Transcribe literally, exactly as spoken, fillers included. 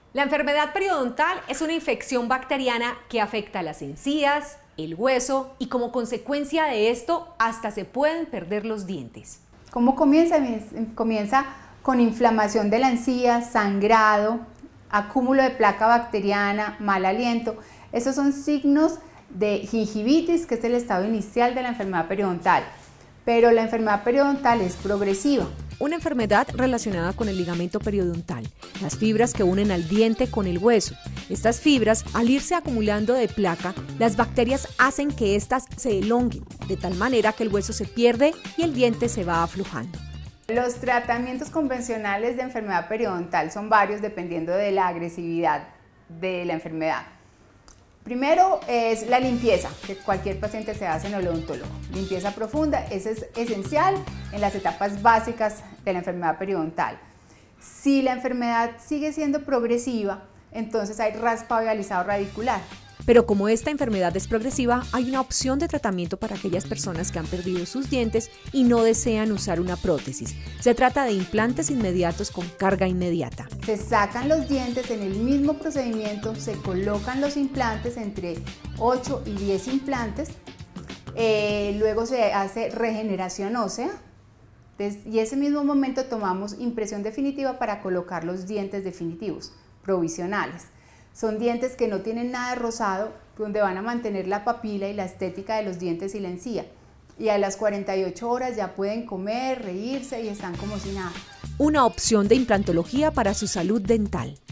La enfermedad periodontal es una infección bacteriana que afecta a las encías, el hueso y como consecuencia de esto hasta se pueden perder los dientes. ¿Cómo comienza? Comienza con inflamación de la encía, sangrado, acúmulo de placa bacteriana, mal aliento. Esos son signos de gingivitis, que es el estado inicial de la enfermedad periodontal. Pero la enfermedad periodontal es progresiva. Una enfermedad relacionada con el ligamento periodontal, las fibras que unen al diente con el hueso. Estas fibras, al irse acumulando de placa, las bacterias hacen que éstas se elonguen, de tal manera que el hueso se pierde y el diente se va aflojando. Los tratamientos convencionales de enfermedad periodontal son varios dependiendo de la agresividad de la enfermedad. Primero es la limpieza, que cualquier paciente se hace en el odontólogo. Limpieza profunda, eso es esencial en las etapas básicas de la enfermedad periodontal. Si la enfermedad sigue siendo progresiva, entonces hay raspado y alisado radicular. Pero como esta enfermedad es progresiva, hay una opción de tratamiento para aquellas personas que han perdido sus dientes y no desean usar una prótesis. Se trata de implantes inmediatos con carga inmediata. Se sacan los dientes en el mismo procedimiento, se colocan los implantes, entre ocho y diez implantes, eh, luego se hace regeneración ósea y ese mismo momento tomamos impresión definitiva para colocar los dientes definitivos, provisionales. Son dientes que no tienen nada de rosado, donde van a mantener la papila y la estética de los dientes y la encía. Y a las cuarenta y ocho horas ya pueden comer, reírse y están como si nada. Una opción de implantología para su salud dental.